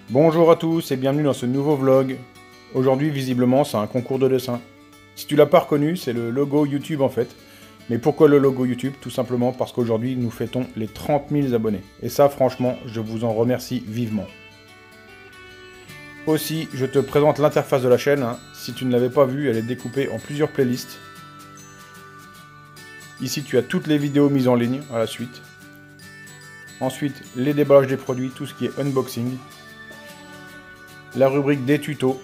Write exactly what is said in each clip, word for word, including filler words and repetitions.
Bonjour à tous et bienvenue dans ce nouveau vlog. Aujourd'hui, visiblement, c'est un concours de dessin. Si tu l'as pas reconnu, c'est le logo YouTube en fait. Mais pourquoi le logo YouTube? Tout simplement parce qu'aujourd'hui, nous fêtons les trente mille abonnés. Et ça, franchement, je vous en remercie vivement. Aussi, je te présente l'interface de la chaîne. Hein. Si tu ne l'avais pas vue, elle est découpée en plusieurs playlists. Ici, tu as toutes les vidéos mises en ligne à la suite. Ensuite, les déballages des produits, tout ce qui est unboxing. La rubrique des tutos,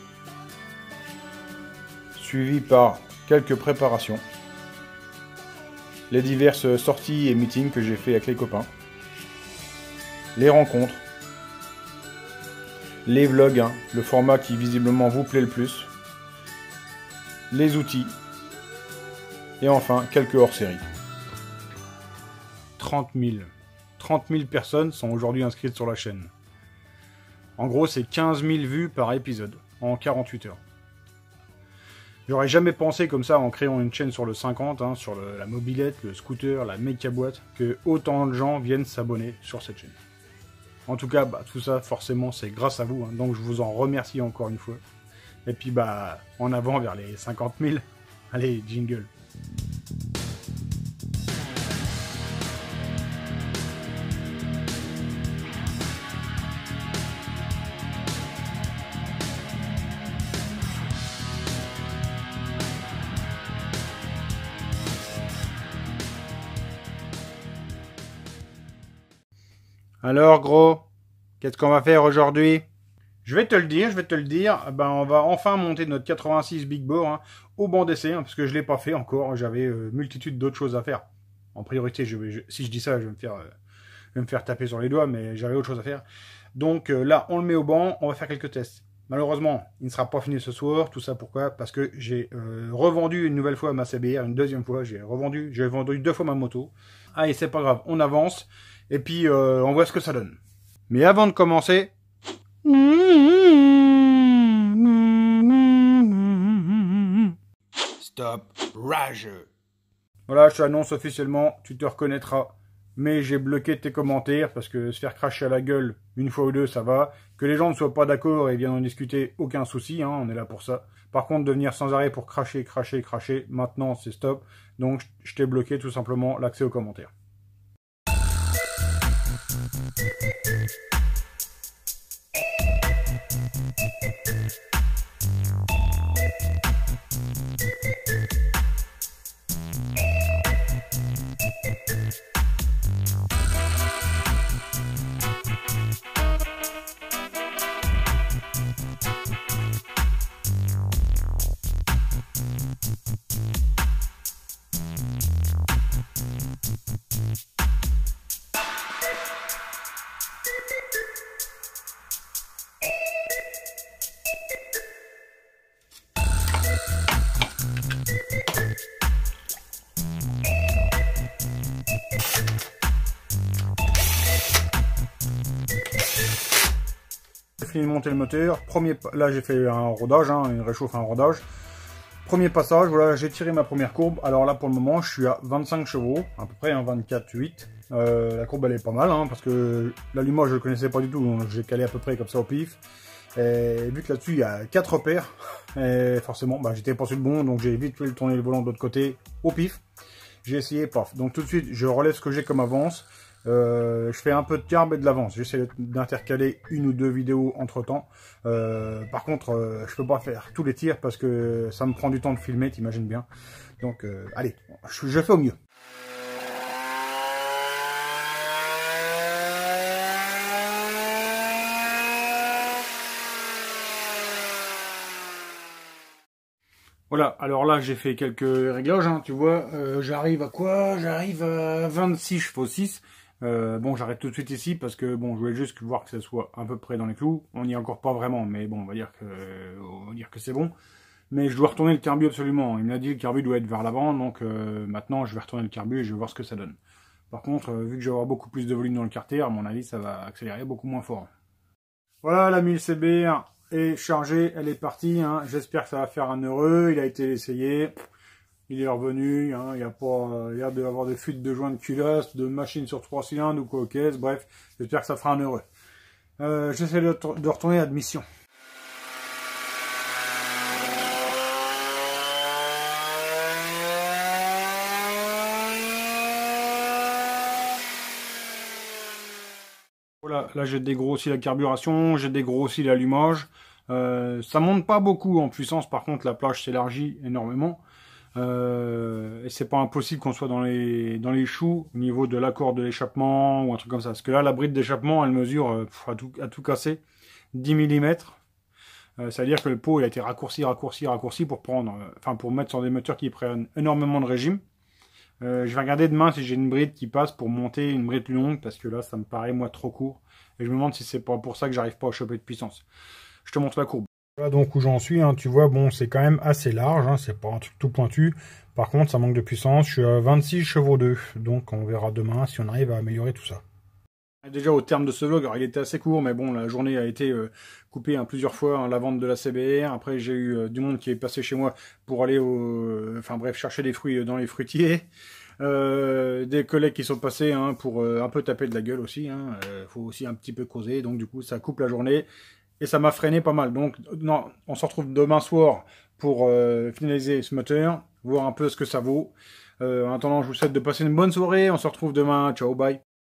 suivi par quelques préparations, les diverses sorties et meetings que j'ai fait avec les copains, les rencontres, les vlogs, hein, le format qui visiblement vous plaît le plus, les outils, et enfin quelques hors-séries. trente mille. trente mille personnes sont aujourd'hui inscrites sur la chaîne. En gros, c'est quinze mille vues par épisode, en quarante-huit heures. J'aurais jamais pensé comme ça, en créant une chaîne sur le cinquante, hein, sur le, la mobilette, le scooter, la méca-boîte, que autant de gens viennent s'abonner sur cette chaîne. En tout cas, bah, tout ça, forcément, c'est grâce à vous, hein, donc je vous en remercie encore une fois. Et puis, bah, en avant vers les cinquante mille. Allez, jingle. Alors gros, qu'est-ce qu'on va faire aujourd'hui? Je vais te le dire, je vais te le dire, ben on va enfin monter notre quatre-vingt-six Big Bore hein, au banc d'essai, hein, parce que je ne l'ai pas fait encore, j'avais euh, multitude d'autres choses à faire. En priorité, je vais, je, si je dis ça, je vais, me faire, euh, je vais me faire taper sur les doigts, mais j'avais autre chose à faire. Donc euh, là, on le met au banc, on va faire quelques tests. Malheureusement, il ne sera pas fini ce soir, tout ça pourquoi? Parce que j'ai euh, revendu une nouvelle fois ma C B R, une deuxième fois, j'ai revendu, j'ai vendu deux fois ma moto. Allez, c'est pas grave, on avance. Et puis, euh, on voit ce que ça donne. Mais avant de commencer... Stop, rageux. Voilà, je t'annonce officiellement, tu te reconnaîtras. Mais j'ai bloqué tes commentaires, parce que se faire cracher à la gueule une fois ou deux, ça va. Que les gens ne soient pas d'accord et viennent en discuter, aucun souci, hein, on est là pour ça. Par contre, de venir sans arrêt pour cracher, cracher, cracher, maintenant c'est stop. Donc, je t'ai bloqué tout simplement l'accès aux commentaires. Fini de monter le moteur. Premier, là j'ai fait un rodage, hein, une réchauffe, un rodage. Premier passage, voilà, j'ai tiré ma première courbe. Alors là pour le moment je suis à vingt-cinq chevaux, à peu près, hein, vingt-quatre virgule huit. Euh, la courbe elle est pas mal, hein, parce que l'allumage je le connaissais pas du tout, donc j'ai calé à peu près comme ça au pif. Et vu que là-dessus il y a quatre repères, et forcément bah, j'étais pas sur le bon, donc j'ai vite fait tourner le volant de l'autre côté au pif. J'ai essayé, paf. Donc tout de suite je relève ce que j'ai comme avance. Euh, je fais un peu de carbe et de l'avance. J'essaie d'intercaler une ou deux vidéos entre temps. Euh, par contre, euh, je peux pas faire tous les tirs parce que ça me prend du temps de filmer, t'imagines bien. Donc, euh, allez, je, je fais au mieux. Voilà, alors là j'ai fait quelques réglages, hein, tu vois, euh, j'arrive à quoi? J'arrive à vingt-six chevaux six. Euh, bon, j'arrête tout de suite ici parce que bon, je voulais juste voir que ça soit à peu près dans les clous. On n'y est encore pas vraiment, mais bon, on va dire que, on va dire que c'est bon. Mais je dois retourner le carbu absolument. Il m'a dit que le carbu doit être vers l'avant, donc euh, maintenant je vais retourner le carbu et je vais voir ce que ça donne. Par contre, euh, vu que je vais avoir beaucoup plus de volume dans le carter, à mon avis, ça va accélérer beaucoup moins fort. Voilà, la mille C B R est chargée, elle est partie. Hein. J'espère que ça va faire un heureux. Il a été essayé. Il est revenu, hein, il n'y a pas l'air d'avoir des fuites de joints de culasse, de machines sur trois cylindres ou quoi aux caisses, bref, j'espère que ça fera un heureux. Euh, J'essaie de, de retourner à admission. Voilà, là j'ai dégrossi la carburation, j'ai dégrossi l'allumage. Euh, ça monte pas beaucoup en puissance, par contre la plage s'élargit énormément. Euh, et c'est pas impossible qu'on soit dans les dans les choux au niveau de l'accord de l'échappement ou un truc comme ça. Parce que là, la bride d'échappement, elle mesure euh, à, tout, à tout casser dix millimètres. Euh, C'est-à-dire que le pot il a été raccourci, raccourci, raccourci pour prendre, euh, enfin pour mettre sur des moteurs qui prennent énormément de régime. Euh, je vais regarder demain si j'ai une bride qui passe pour monter une bride plus longue, parce que là ça me paraît moi trop court. Et je me demande si c'est pas pour ça que j'arrive pas à choper de puissance. Je te montre la courbe. Voilà donc où j'en suis, hein, tu vois, bon c'est quand même assez large, hein, c'est pas un truc tout pointu. Par contre ça manque de puissance, je suis à vingt-six chevaux deux, donc on verra demain si on arrive à améliorer tout ça. Déjà au terme de ce vlog, alors il était assez court, mais bon la journée a été euh, coupée hein, plusieurs fois, hein, la vente de la C B R, après j'ai eu euh, du monde qui est passé chez moi pour aller au, euh, enfin bref, chercher des fruits dans les fruitiers. Euh, des collègues qui sont passés hein, pour euh, un peu taper de la gueule aussi, hein. Euh, faut aussi un petit peu causer, donc du coup ça coupe la journée et ça m'a freiné pas mal. Donc non, on se retrouve demain soir pour euh, finaliser ce moteur, voir un peu ce que ça vaut. Euh, en attendant, je vous souhaite de passer une bonne soirée, on se retrouve demain, ciao, bye.